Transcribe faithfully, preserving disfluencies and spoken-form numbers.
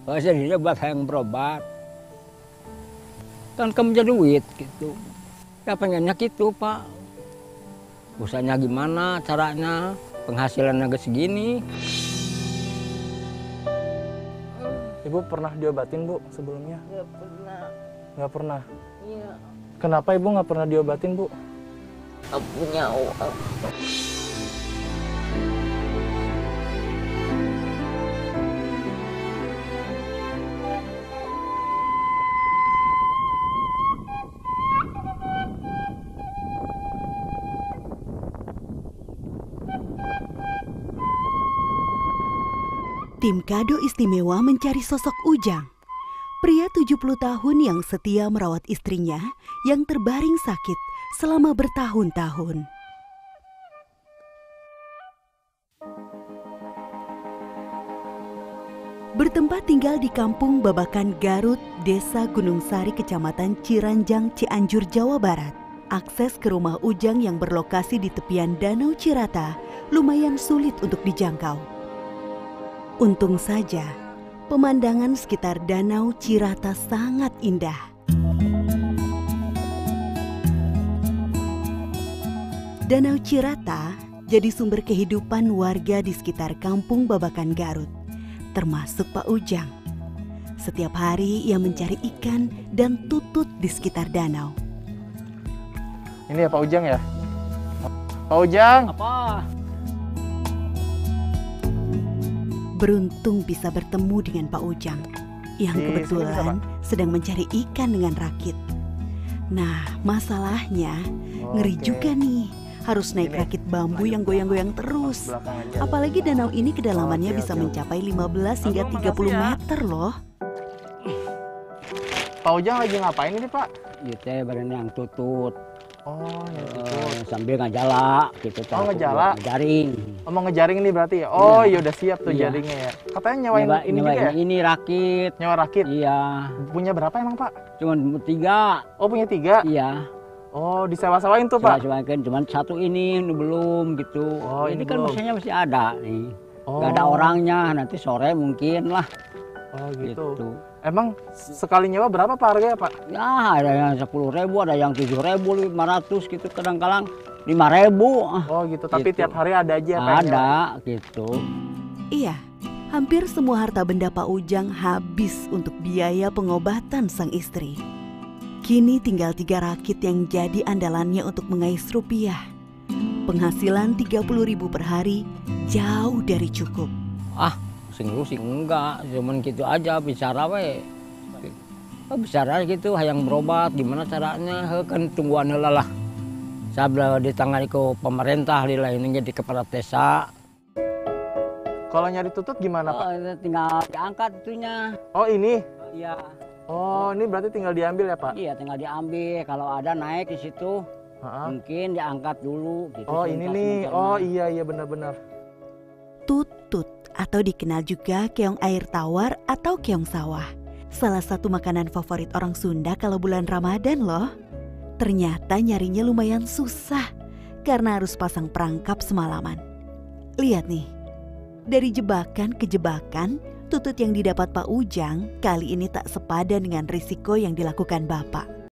Jadi buat yang berobat. Kan kamu jadi duit gitu. Ya pengennya gitu Pak. Usahanya gimana caranya, penghasilannya segini. Ibu pernah diobatin Bu sebelumnya? Nggak pernah. Nggak pernah? Iya. Kenapa Ibu nggak pernah diobatin Bu? Nggak punya uang. Tim Kado Istimewa mencari sosok Ujang, pria tujuh puluh tahun yang setia merawat istrinya yang terbaring sakit selama bertahun-tahun. Bertempat tinggal di Kampung Babakan Garut, Desa Gunung Sari, Kecamatan Ciranjang, Cianjur, Jawa Barat. Akses ke rumah Ujang yang berlokasi di tepian Danau Cirata lumayan sulit untuk dijangkau. Untung saja, pemandangan sekitar Danau Cirata sangat indah. Danau Cirata jadi sumber kehidupan warga di sekitar Kampung Babakan Garut, termasuk Pak Ujang. Setiap hari ia mencari ikan dan tutut di sekitar danau. Ini ya Pak Ujang ya? Pak Ujang! Apa? Beruntung bisa bertemu dengan Pak Ujang yang Di kebetulan sedang mencari ikan dengan rakit. Nah, masalahnya Oh, ngeri oke. juga nih, harus naik Ini. rakit bambu yang goyang-goyang terus. Belakang aja. Apalagi danau ini kedalamannya Oke, bisa oke, oke. mencapai lima belas hingga Aduh, tiga puluh makasih ya. meter loh. Pak Ujang lagi ngapain ini Pak? Gitu badan yang tutut. Oh, ini Eh, tutut. sambil ngajala gitu. Oh, ngajala. Ngajaring. Oh, mau ngejaring ini berarti ya? Oh, Iya. iya udah siap tuh Iya. jaringnya ya. Katanya nyewain Nyewa, ini nyewa juga ya? ini rakit. Nyewa rakit. Iya. Punya berapa emang Pak? Cuman tiga. Oh, punya tiga? Iya. Oh, disewa-sewain tuh Pak? Coba kan cuman satu ini ini belum gitu. Oh, ini ini kan belum. mesinnya masih ada nih. Oh. Gak ada orangnya, nanti sore mungkin lah. Oh, gitu. Gitu. Emang sekali nyewa berapa Pak harganya Pak? Ya ada yang sepuluh ribu, ada yang tujuh ribu, lima ratus gitu kadang-kadang lima ribu. Oh, gitu. Tapi Gitu. tiap hari ada aja Pak yang nyewa? Ada gitu. Iya, hampir semua harta benda Pak Ujang habis untuk biaya pengobatan sang istri. Kini tinggal tiga rakit yang jadi andalannya untuk mengais rupiah. Penghasilan tiga puluh ribu per hari jauh dari cukup. Ah, sing lu sih enggak, cuman gitu aja bicara we. Oh, bicara gitu, hayang berobat, gimana caranya? He, kan tungguan heula lah. Sabla ditangani ku pemerintah lila ini jadi kepala desa. Kalau nyari tutut gimana Pak? Oh, tinggal diangkat itunya. Oh, ini? Iya, Oh, ini berarti tinggal diambil ya Pak? iya tinggal diambil. Kalau ada naik di situ, Ha-ha. mungkin diangkat dulu. Gitu, Oh, ini nih. sebentar-sebentar. Oh, iya, iya benar-benar. Tutut atau dikenal juga keong air tawar atau keong sawah. Salah satu makanan favorit orang Sunda kalau bulan Ramadan loh. Ternyata nyarinya lumayan susah karena harus pasang perangkap semalaman. Lihat nih, dari jebakan ke jebakan, tutut yang didapat Pak Ujang kali ini tak sepadan dengan risiko yang dilakukan Bapak.